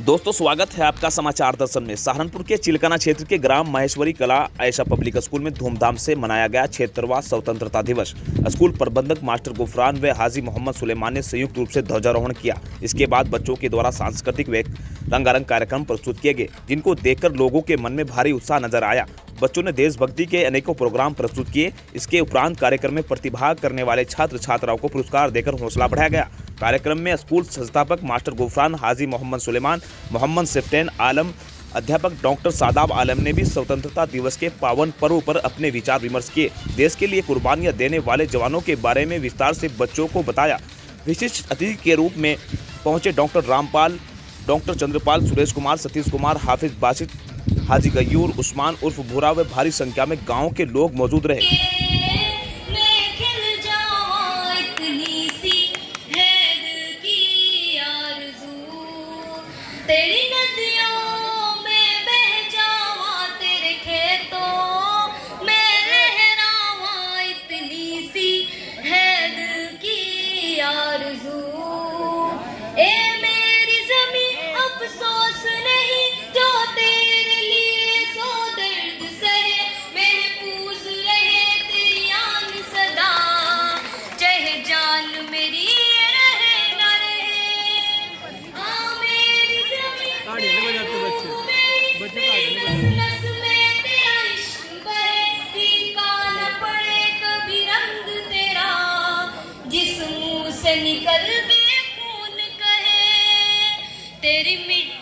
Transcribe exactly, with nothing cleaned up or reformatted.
दोस्तों, स्वागत है आपका समाचार दर्शन में। सहारनपुर के चिलकाना क्षेत्र के ग्राम महेश्वरी कला आयशा पब्लिक स्कूल में धूमधाम से मनाया गया क्षेत्रवार स्वतंत्रता दिवस। स्कूल प्रबंधक मास्टर गुफरान व हाजी मोहम्मद सुलेमान ने संयुक्त रूप से ध्वजारोहण किया। इसके बाद बच्चों के द्वारा सांस्कृतिक व रंगारंग कार्यक्रम प्रस्तुत किए गए, जिनको देखकर लोगों के मन में भारी उत्साह नजर आया। बच्चों ने देशभक्ति के अनेकों प्रोग्राम प्रस्तुत किए। इसके उपरांत कार्यक्रम में प्रतिभाग करने वाले छात्र छात्राओं को पुरस्कार देकर हौसला बढ़ाया गया। कार्यक्रम में स्कूल संस्थापक मास्टर गुफरान, हाजी मोहम्मद सुलेमान, मोहम्मद सिफ्तैन आलम, अध्यापक डॉक्टर सादाब आलम ने भी स्वतंत्रता दिवस के पावन पर्व पर अपने विचार विमर्श किए। देश के लिए कुर्बानियां देने वाले जवानों के बारे में विस्तार से बच्चों को बताया। विशिष्ट अतिथि के रूप में पहुंचे डॉक्टर रामपाल, डॉक्टर चंद्रपाल, सुरेश कुमार, सतीश कुमार, हाफिज बासित, हाजी गयूर, उस्मान उर्फ भूरा व भारी संख्या में गाँव के लोग मौजूद रहे। तेरी नदियों में बह जावा, तेरे खेतों में लहरावा, इतनी सी है दिल की आरज़ू। ए मेरी ज़मीं अफ़सोस नहीं जो तेरे लिए सो दर्द सहे, महफूज़ रहे तेरी आन सदा, चाहे जान मेरी निकल के खून कहे तेरी मिट्टी।